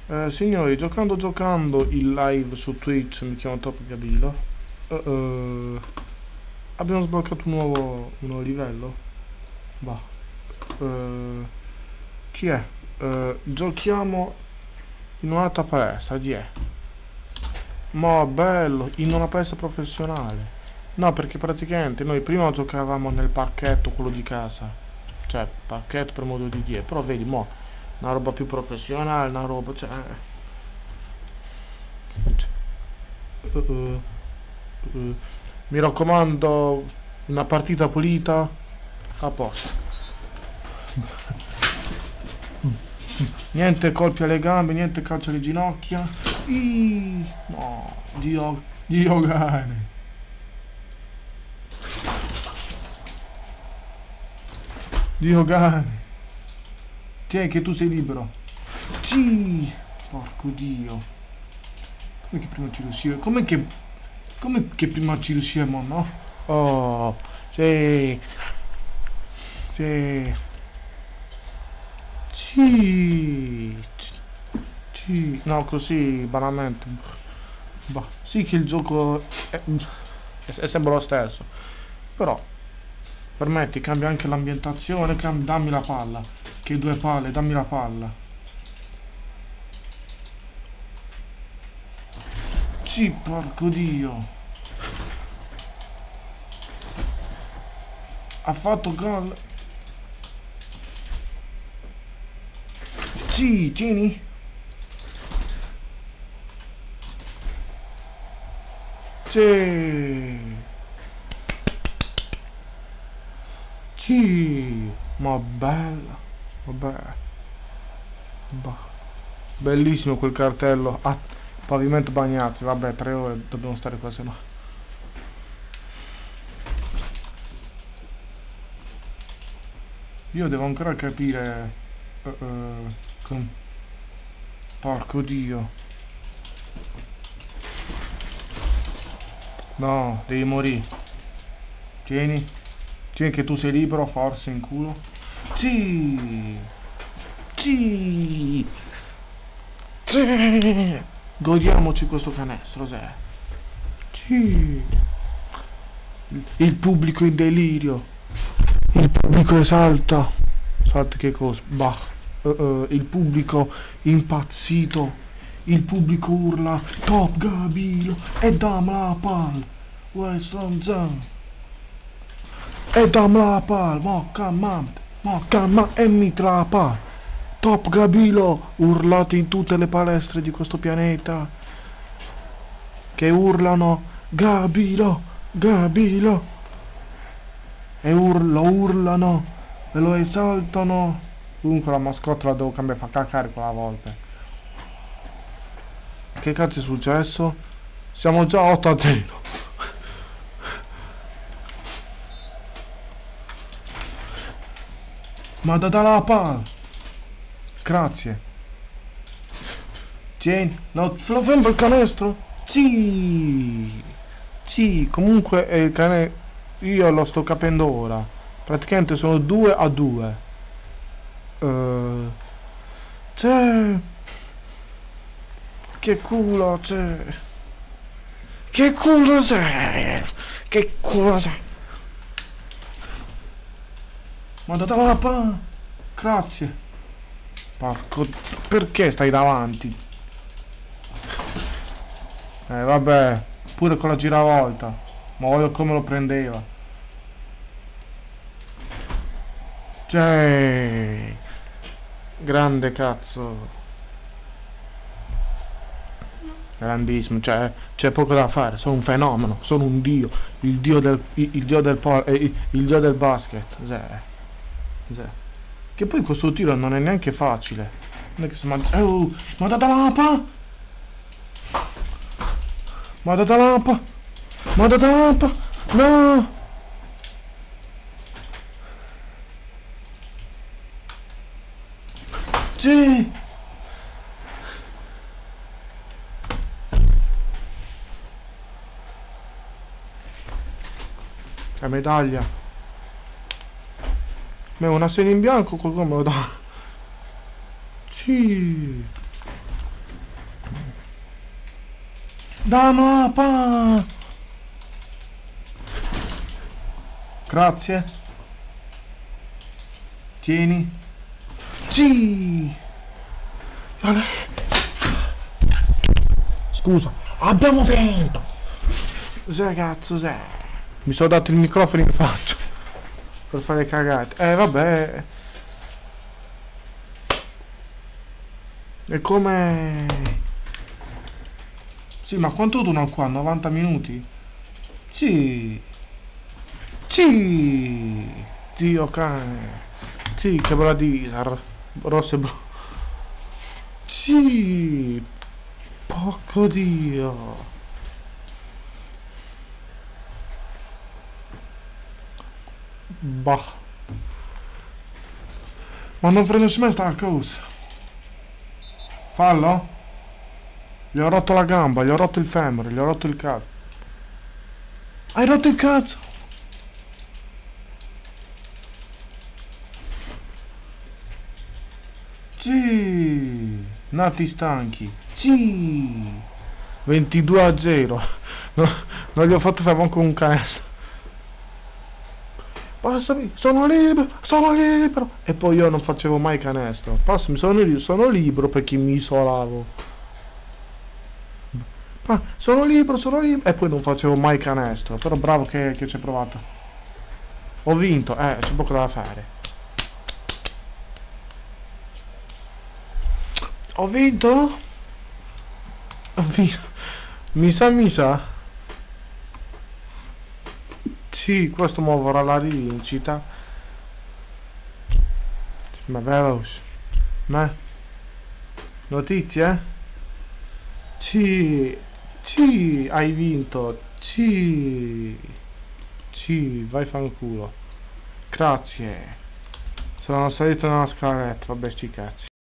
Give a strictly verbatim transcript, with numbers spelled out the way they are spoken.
Eh, signori, giocando giocando il live su Twitch, mi chiamo Top Gabilo. Eh, eh, abbiamo sbloccato un nuovo, un nuovo livello. Bah. Eh, chi è? Eh, giochiamo in un'altra palestra, chi è? Ma bello, in una palestra professionale. No, perché praticamente noi prima giocavamo nel parchetto, quello di casa. Cioè, parchetto per modo di dire. Però vedi, mo', una roba più professionale, una roba, cioè... cioè uh, uh, uh, mi raccomando, una partita pulita, a posto. Niente colpi alle gambe, niente calcio alle ginocchia. Iii, no, Dio, Dio cane. Dio cane. Tieni che tu sei libero. Sì. Porco Dio. Come che prima ci riuscivo? Come che... Come che prima ci riusciamo, no? Oh, sì. Sì. Sì. Sì. No, così, banalmente. Bah. Sì che il gioco è, è, è sempre lo stesso. Però... Permetti, cambia anche l'ambientazione, cam- dammi la palla. Che due palle, dammi la palla. Sì, porco Dio. Ha fatto gol. Sì, tieni. Sì. Sì. Ma bella. Vabbè. Bah. Bellissimo quel cartello. Ah, pavimento bagnato. Vabbè, tre ore dobbiamo stare qua, se no. Io devo ancora capire. Uh, uh, com... Porco Dio. No, devi morire. Tieni. Tieni che tu sei libero, forse in culo. Sì. Sì. Sì. Godiamoci questo canestro, se. Sì. Il pubblico in delirio. Il pubblico esalta. Salta che cosa? Bah. Uh, uh, il pubblico impazzito. Il pubblico urla. Top Gabilo. E dammela la palla. West London. E dammela la palla. Mocca mamma. Mocca mamma. E mi tra la palla. Top Gabilo. Urlate in tutte le palestre di questo pianeta. Che urlano. Gabilo. Gabilo. E ur- lo urlano. E lo esaltano. Comunque la mascotte la devo cambiare, fa cacare quella volta. Che cazzo è successo? Siamo già otto a zero. Ma da la palla. Grazie. Tieni. No, lo fermo il canestro? Sì. Sì, comunque è il cane. Io lo sto capendo ora. Praticamente sono due a due. Uh, c'è. Che culo c'è. Che culo sei. Che culo sei. Ma date la palla. Grazie. Porco. Perché stai davanti? Eh vabbè. Pure con la giravolta. Ma voglio come lo prendeva. Cioè. Grande cazzo. Grandissimo, cioè c'è poco da fare, sono un fenomeno, sono un dio, il dio del il, il dio del pol, eh, il, il dio del basket, zè, zè. Che poi questo tiro non è neanche facile. Non è che si mangia. Oh, ma data lampa! Ma data lampa! Ma data lampa! No! Sì! La medaglia. Ma una segna in bianco qualcuno me lo dà. Sì. Da mappa. Grazie. Tieni. Sì. Scusa, abbiamo vinto. Cos'è cazzo sei? Mi sono dato il microfono in faccia per fare cagate. Eh vabbè. E come? Sì, ma quanto dura qua? novanta minuti? Sì. Sì. Dio cane. Sì, che bella disar. Rosse blu. Sì. Porco dio. Bah. Ma non freno mai sta cosa. Fallo? Gli ho rotto la gamba, gli ho rotto il femore, gli ho rotto il cazzo. Hai rotto il cazzo? Sì. Nati stanchi. Sì. ventidue a zero. No, non gli ho fatto fare manco un canestro. Passami, sono libero, sono libero. E poi io non facevo mai canestro. Passami, sono, li sono libero perché mi isolavo. Ma sono libero, sono libero. E poi non facevo mai canestro. Però bravo che, che ci hai provato. Ho vinto, eh, c'è poco da fare. Ho vinto? Ho vinto. Mi sa, mi sa. Sì, questo muoverà la rivincita. Ma veloce. Ma notizie? Sì. Sì, hai vinto. Sì. Sì, vai fanculo. Grazie. Sono salito nella scaletta, vabbè sti cazzi.